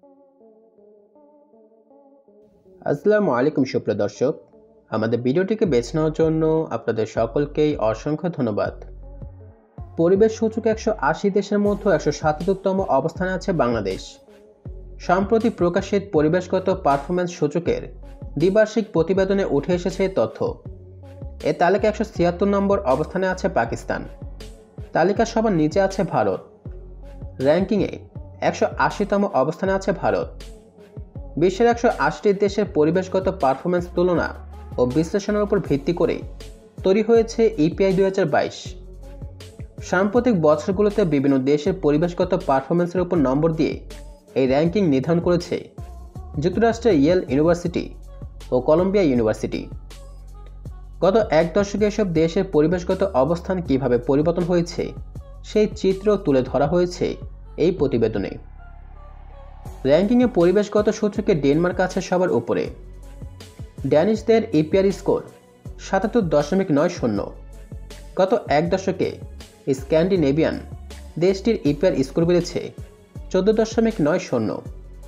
আসসালামুয়ালাইকুম সুপ্রিয় দর্শক, আমাদের ভিডিওটিকে বেছে নেওয়ার জন্য আপনাদের সকলকেই অসংখ্য ধন্যবাদ। পরিবেশ সূচকে 180 দেশের মধ্যে 177তম অবস্থানে আছে বাংলাদেশ। সম্প্রতি প্রকাশিত পরিবেশগত পারফরম্যান্স সূচকের দ্বিবার্ষিক প্রতিবেদনে উঠে এসেছে তথ্য। এ তালিকায় 176 নম্বর অবস্থানে আছে পাকিস্তান। তালিকার সবার নিচে আছে ভারত। র্যাঙ্কিংয়ে 180তম অবস্থানে আছে ভারত। বিশ্বের 180টি দেশের পরিবেশগত পারফরম্যান্স তুলনা ও বিশ্লেষণের উপর ভিত্তি করে তৈরি হয়েছে ইপিআই 2022। সাম্প্রতিক বছরগুলোতে বিভিন্ন দেশের পরিবেশগত পারফরম্যান্সের উপর নম্বর দিয়ে এই র্যাঙ্কিং নির্ধারণ করেছে যুক্তরাষ্ট্রের ইয়েল ইউনিভার্সিটি ও কলম্বিয়া ইউনিভার্সিটি। গত এক দশকে এসব দেশের পরিবেশগত অবস্থান কিভাবে পরিবর্তন হয়েছে সেই চিত্র তুলে ধরা হয়েছে এই প্রতিবেদনে। র্যাঙ্কিংয়ে পরিবেশগত সূচকে ডেনমার্ক আছে সবার উপরে। ড্যানিশদের ইপিআর স্কোর 77.90। গত এক দশকে স্ক্যান্ডিনেভিয়ান দেশটির ইপিআর স্কোর বেড়েছে 14.90।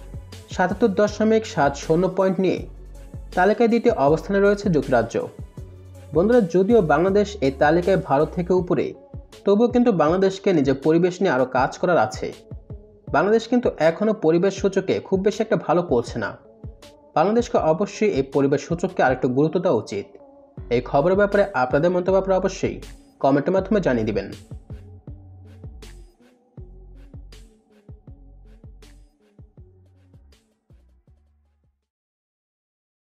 77.70 পয়েন্ট নিয়ে তালিকায় দ্বিতীয় অবস্থানে রয়েছে যুক্তরাজ্য। বন্ধুরা, যদিও বাংলাদেশ এই তালিকায় ভারত থেকে উপরে, তবুও কিন্তু বাংলাদেশকে নিজের পরিবেশ নিয়ে আরও কাজ করার আছে। বাংলাদেশ কিন্তু এখনও পরিবেশ সূচকে খুব বেশি একটা ভালো করছে না। বাংলাদেশকে অবশ্যই এই পরিবেশ সূচককে আরেকটু গুরুত্ব দেওয়া উচিত। এই খবরের ব্যাপারে আপনাদের মন্তব্য অবশ্যই কমেন্টের মাধ্যমে জানিয়ে দিবেন।